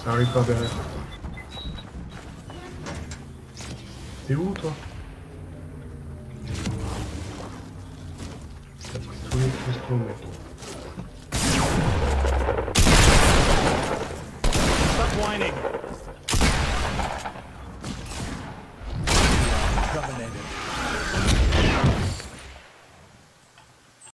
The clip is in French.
Arrive par derrière. T'es où toi? T'as pris tous les cristaux mec. Stop whining.